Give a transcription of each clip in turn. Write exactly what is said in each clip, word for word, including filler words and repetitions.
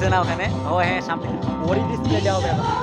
উঠছে না ওখানে। ও হ্যাঁ সামনে ওরই ডিসপ্লে দেওয়া হবে এখন।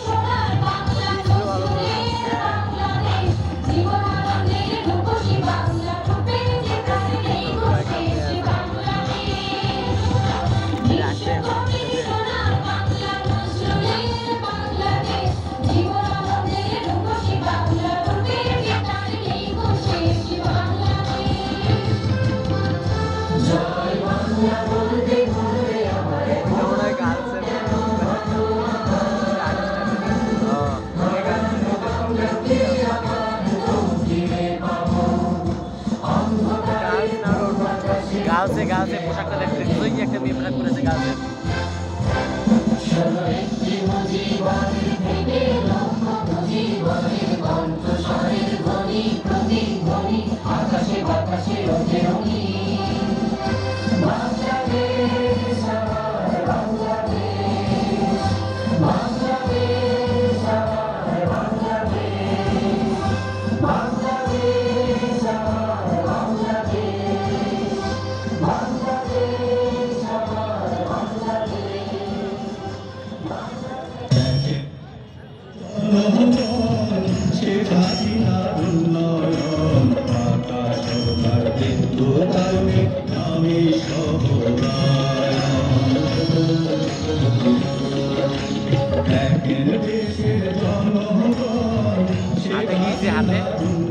গার্লসে গার্লসে পোশাকটা দেখতে কি একটা মেয়ে পোশাক পরেছে গার্লসে। আকাশে বাতাসে রঙে রঙিন বাংলাদেশ আমার বাংলাদেশ বাংলাদেশ আমার বাংলাদেশ বাংলাদেশ আমার বাংলাদেশ বাংলাদেশ আমার বাংলাদেশ সে হাসিনার উন্নয়ন আকাশ তার বিন্দু তারণে আমি সহরায়ণ দেশের জনগণ সে হাসিনার